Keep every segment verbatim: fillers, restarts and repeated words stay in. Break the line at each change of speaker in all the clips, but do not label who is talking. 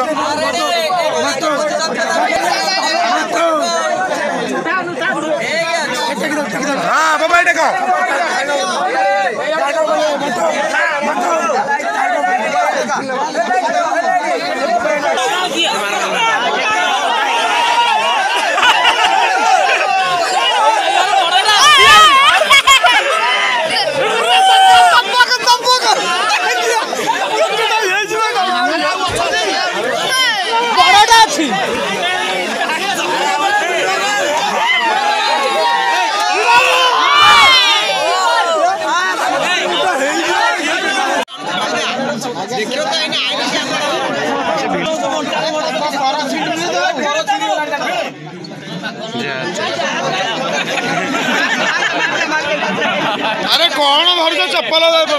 हाँ बाबा देखो
देखियो तो आइने आइने से
अरे कौन भर के चप्पल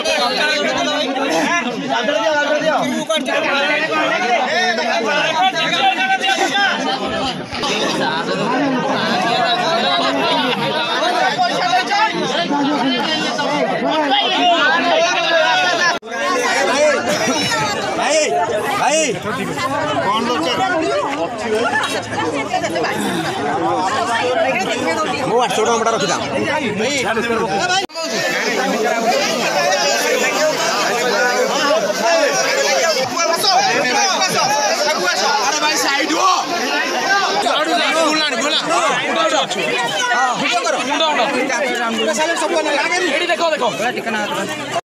भाई
कौन लोग
मो आठ सौ टका रखी था
देखो देखो